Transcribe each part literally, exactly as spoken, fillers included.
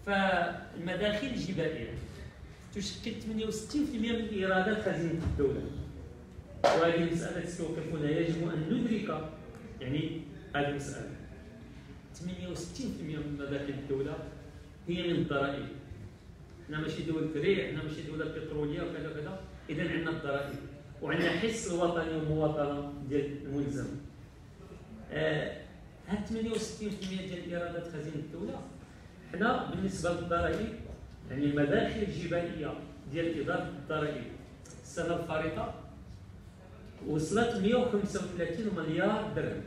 فالمداخيل الجبائيه تشكل ثمانية وستين بالمئة من ايرادات خزينه الدوله، وهذه المساله تستوقفنا يجب ان ندرك يعني هذه المساله. ثمانية وستين بالمئة من مداخيل الدوله هي من الضرائب. حنا ماشي دوله ثري، حنا ماشي دوله بتروليه وكذا وكذا، اذا عندنا الضرائب وعندنا حس الوطني والمواطنه ديال الملزم. آه هاد ثمانية وستين بالمئة ديال ايرادات خزينه الدوله حنا بالنسبه للضرائب يعني المداخل الجبائيه ديال اداره الضرائب السنه الفارطه وصلت مئة وخمسة وثلاثين مليار درهم.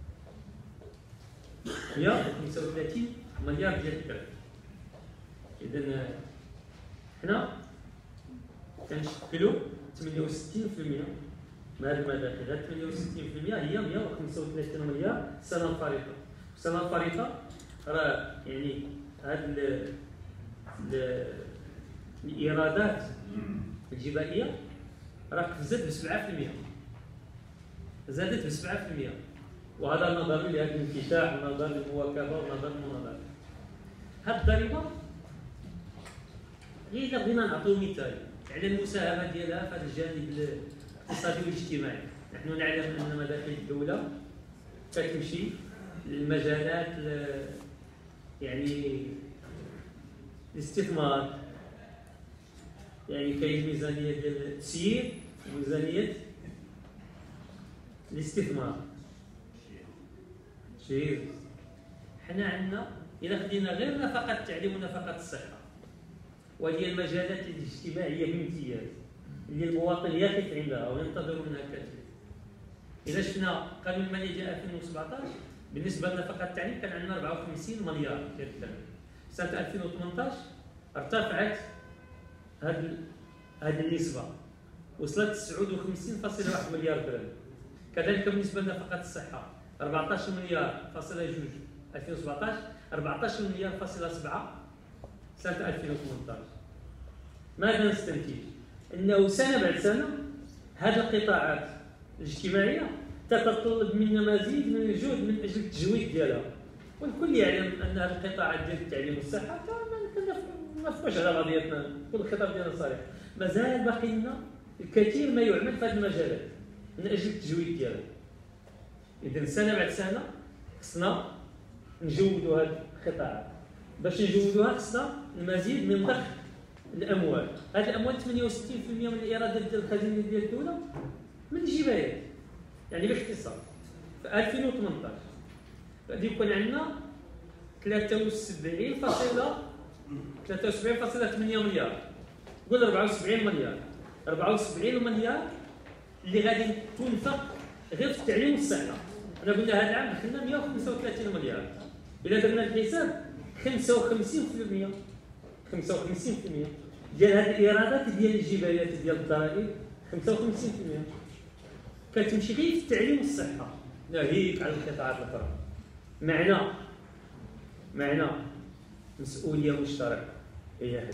مئة وخمسة وثلاثين مليار ديال الدرهم. اذا حنا كنشكلوا ثمانية وستين بالمئة من هذه المداخل. هذه ثمانية وستين بالمئة هي مئة وخمسة وثلاثين مليار السنه الفارطه. السنه الفارطه راه يعني هذه الايرادات الجبائيه راه قفزت ب سبعة بالمئة، زادت ب سبعة بالمئة، وهذا نظرا لهذا الانفتاح ونظرا للمواكبه ونظرا للمناظره. هذه الضريبه غير اذا بغينا نعطيو مثال على المساهمه ديالها في هذا الجانب الاقتصادي والاجتماعي. نحن نعلم ان مداخل الدوله كتمشي للمجالات يعني الاستثمار، يعني كاين ميزانيه ديال التسيير وميزانيه الاستثمار. شير حنا عندنا الا خدينا غير نفقه التعليم ونفقه الصحه وهي المجالات الاجتماعيه بامتياز اللي المواطن يقف عندها وينتظر منها الكثير. اذا شفنا قانون الماليه ديال ألفين وسبعطاش بالنسبه لنفقه التعليم كان عندنا أربعة وخمسين مليار ديال الدرهم. سنه ألفين وثمنطاش ارتفعت هذه هذه النسبه وصلت تسعة وخمسين فاصلة واحد مليار درهم. كذلك بالنسبه لنفقه الصحه أربعطاش مليار فاصلة جوج ألفين وسبعطاش، أربعطاش مليار فاصلة سبعة سنه ألفين وثمنطاش. ماذا نستنتج؟ انه سنه بعد سنه هذه القطاعات الاجتماعيه تتطلب منا مزيد من الجهد من اجل التجويد ديالها، والكل يعلم ان هذه القطاعات ديال التعليم والصحه ما نفقوش على قضيتنا، كل الخطاب ديالنا صريح، مازال باقي لنا الكثير ما يعمل في هذه المجالات من اجل التجويد ديالها. اذا سنه بعد سنه خصنا نجودوا هذه القطاعات. باش نجودوها خصنا المزيد من ضخ الاموال. هذه الاموال ثمانية وستين بالمئة من الايرادات ديال الخزينه ديال الدوله من الجبايات. يعني باختصار في ألفين وثمنطاش غادي يكون عندنا ثلاثة وسبعين فاصلة ثلاثة وسبعين فاصلة ثمانية مليار، قول أربعة وسبعين مليار، أربعة وسبعين مليار اللي غادي تنفق غير في التعليم والصحه. انا قلنا هذا العام دخلنا مئة وخمسة وثلاثين مليار. اذا درنا الحساب خمسة وخمسين بالمئة خمسة وخمسين بالمئة ديال هذه الايرادات ديال الجبايات ديال الضرائب خمسة وخمسين بالمئة كتمشي غير في التعليم والصحه، ناهيك على القطاعات الاخرى. معنى معنى مسؤوليه مشتركه هي هذه.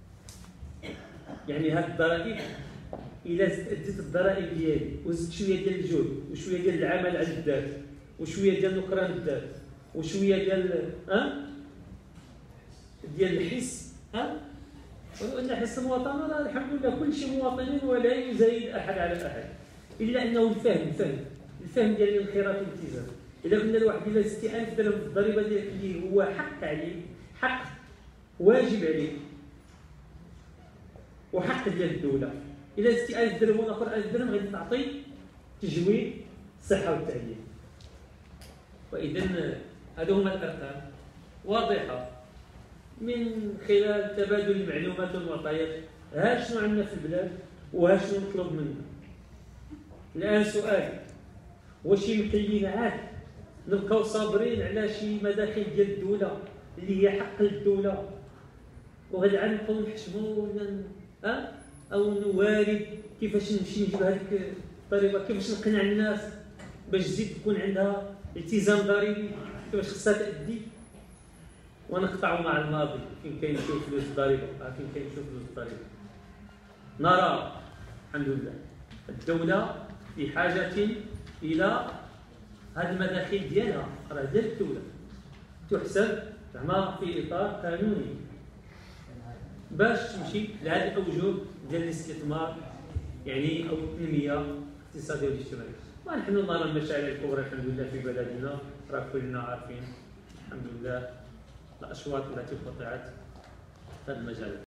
يعني هذه الضرائب الا زدت الضرائب ديالي وزدت شويه ديال الجهد وشويه ديال العمل على الذات وشويه ديال نكران الذات وشويه ديال ها ديال الحس ها وان حس المواطنه راه الحمد لله كل شيء مواطنين ولا يزايد احد على احد، الا انه الفهم الفهم الفهم ديال الانخراط والالتزام. الا قلنا لواحد الا زدتي ألف درهم في الضريبه ديالك اللي هو حق عليه، حق واجب عليه وحق ديال الدوله، الا زدتي ألف درهم والاخر ألف درهم غادي تعطي تجويد الصحه والتعليم. واذا هذو هما الارقام واضحه من خلال تبادل المعلومات والمعطيات. ها شنو عندنا في البلاد وها شنو نطلب منا. الان سؤال، واش يمكن لينا عاد نبقاو صابرين على شي مداخل ديال الدوله اللي هي حق للدوله وغادي عاد نبقاو نحشموا ولا ها او نوارد كيفاش نمشي نجيب هذيك الضريبه، كيفاش نقنع الناس باش تزيد تكون عندها التزام ضريبي، كيفاش خصها تأدي، ونقطعوا مع الماضي فين كاين شي فلوس الضريبه، فين كاين شي فلوس الضريبه. نرى الحمد لله الدوله في حاجه الى هذه المداخيل ديالها، راه ديال الدوله تحسب زعما في اطار قانوني باش تمشي لهذه الاوجه ديال الاستثمار يعني او التنميه الاقتصاديه والاجتماعيه. ونحن نظهر المشاريع الكبرى الحمد لله في بلدنا، راه كلنا عارفين الحمد لله الاشواط التي قطعت في هذا المجال.